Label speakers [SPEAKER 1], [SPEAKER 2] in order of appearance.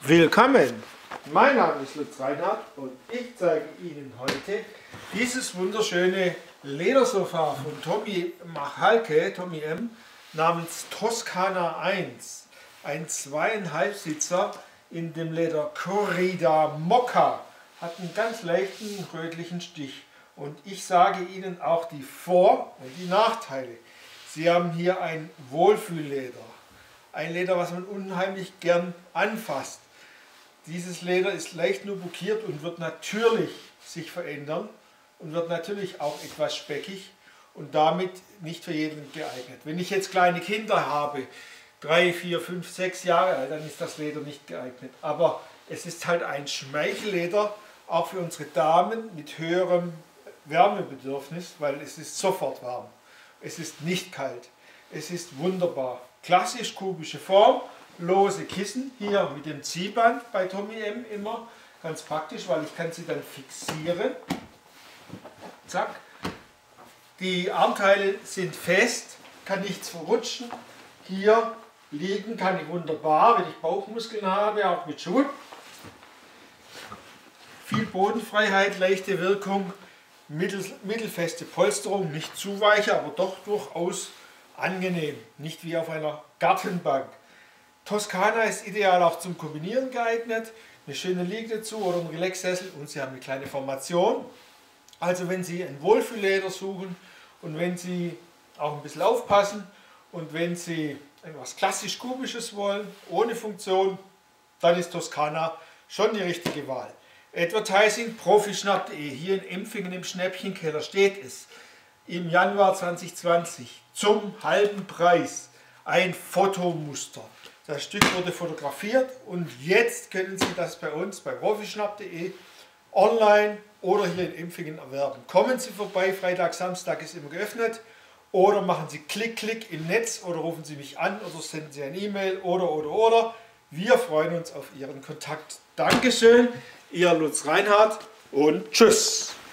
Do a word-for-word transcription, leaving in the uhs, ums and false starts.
[SPEAKER 1] Willkommen! Mein Name ist Lutz Reinhardt und ich zeige Ihnen heute dieses wunderschöne Ledersofa von Tommy Machalke, Tommy M, namens Toscana eins. Ein zweieinhalb Sitzer in dem Leder Corrida Mocca. Hat einen ganz leichten rötlichen Stich. Und ich sage Ihnen auch die Vor- und die Nachteile. Sie haben hier ein Wohlfühlleder. Ein Leder, was man unheimlich gern anfasst. Dieses Leder ist leicht nubukiert und wird natürlich sich verändern und wird natürlich auch etwas speckig und damit nicht für jeden geeignet. Wenn ich jetzt kleine Kinder habe, drei, vier, fünf, sechs Jahre alt, dann ist das Leder nicht geeignet. Aber es ist halt ein Schmeicheleder, auch für unsere Damen mit höherem Wärmebedürfnis, weil es ist sofort warm. Es ist nicht kalt. Es ist wunderbar. Klassisch kubische Form, lose Kissen, hier mit dem Ziehband bei Tommy M immer. Ganz praktisch, weil ich kann sie dann fixieren. Zack. Die Armteile sind fest, kann nichts verrutschen. Hier liegen kann ich wunderbar, wenn ich Bauchmuskeln habe, auch mit Schuhen. Viel Bodenfreiheit, leichte Wirkung, mittel, mittelfeste Polsterung, nicht zu weich, aber doch durchaus angenehm, nicht wie auf einer Gartenbank. Toscana ist ideal auch zum Kombinieren geeignet, eine schöne Liege dazu oder ein Relaxsessel und Sie haben eine kleine Formation. Also wenn Sie ein Wohlfühlleder suchen und wenn Sie auch ein bisschen aufpassen und wenn Sie etwas klassisch kubisches wollen, ohne Funktion, dann ist Toscana schon die richtige Wahl. Advertising profischnapp punkt de, hier in Empfingen im Schnäppchenkeller steht es. Im Januar zweitausendzwanzig zum halben Preis ein Fotomuster. Das Stück wurde fotografiert und jetzt können Sie das bei uns bei profischnapp punkt de online oder hier in Empfingen erwerben. Kommen Sie vorbei, Freitag, Samstag ist immer geöffnet, oder machen Sie Klick, Klick im Netz oder rufen Sie mich an oder senden Sie eine E-Mail oder, oder, oder. Wir freuen uns auf Ihren Kontakt. Dankeschön, Ihr Lutz Reinhardt und tschüss.